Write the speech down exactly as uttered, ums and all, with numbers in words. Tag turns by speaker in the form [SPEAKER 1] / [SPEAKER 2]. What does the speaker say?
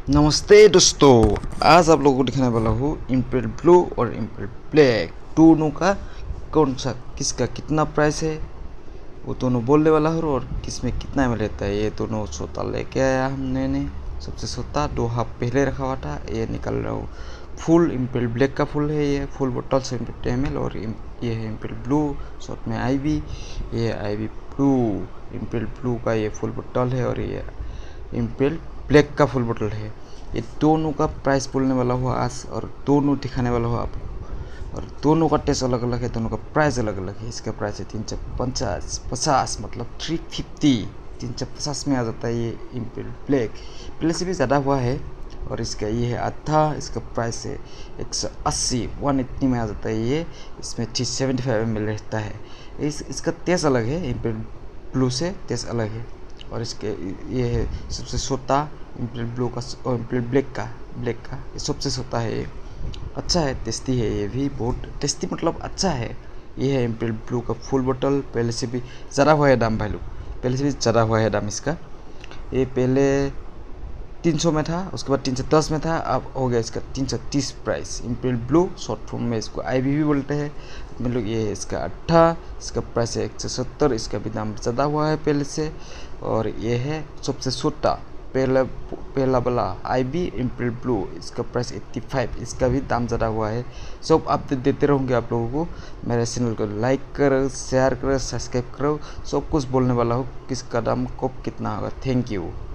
[SPEAKER 1] नमस्ते दोस्तों, आज आप लोगों को दिखाने वाला हूँ इम्पेरियल ब्लू और इम्पेरियल ब्लैक दोनों का कौन सा किसका कितना प्राइस है वो दोनों बोलने वाला हूँ। और किस में कितना में रहता है ये दोनों सोता लेके आया हमने ने। सबसे सोता दो हाफ पहले रखा हुआ था, ये निकल रहा हूँ। फुल इम्पेरियल ब्लैक का फुल है, ये फुल बोतल से एम एल। और ये है इम्पेरियल ब्लू शॉर्ट में आई वी, ये I B blue. Imperial Blue का ये फुल बोतल है और ये इम्पेरियल ब्लैक का फुल बोतल है। ये दोनों का प्राइस बोलने वाला हुआ आज और दोनों दिखाने वाला हुआ आपको। और दोनों का टेस्ट अलग अलग है, दोनों का प्राइस अलग अलग है। इसका प्राइस है तीन सौ पचास पचास मतलब थ्री फिफ्टी तीन सौ पचास में आ जाता है ये इम्पेरियल ब्लैक। पहले से भी ज़्यादा हुआ है। और इसका ये है आधा, इसका प्राइस है एक सौ अस्सी वन एट्टी में आ जाता है ये। इसमें three seventy five M L रहता है। इस इसका टेस्ट अलग है, इम्पेरियल ब्लू से टेस्ट अलग है। और इसके ये है सबसे छोटा इम्पेरियल ब्लू का और इम्पेरियल ब्लैक का ब्लैक का ये सबसे छोटा है। ये अच्छा है, टेस्टी है, ये भी बहुत टेस्टी मतलब अच्छा है। ये है इम्पेरियल ब्लू का फुल बोतल। पहले से भी ज़्यादा हुआ है दाम भाई लोग, पहले से भी ज़्यादा हुआ है दाम इसका। ये पहले तीन सौ में था, उसके बाद तीन सौ दस में था, अब हो गया इसका तीन सौ तीस price. Imperial Blue short form में इसको आई वी भी बोलते हैं हम लोग। ये है इसका अट्ठा, इसका प्राइस है एक सौ सत्तर, इसका भी दाम ज़्यादा हुआ है पहले से। और ये है सबसे छोटा पहला पहला वाला आई बी इम्पेरियल ब्लू, इसका प्राइस पचासी, इसका भी दाम ज़्यादा हुआ है। सब अपडेट देते रहूँगे आप लोगों को। मेरे चैनल को लाइक करो, शेयर करो, सब्सक्राइब करो, सब कुछ बोलने वाला हूँ किसका दाम कब कितना होगा। Thank you.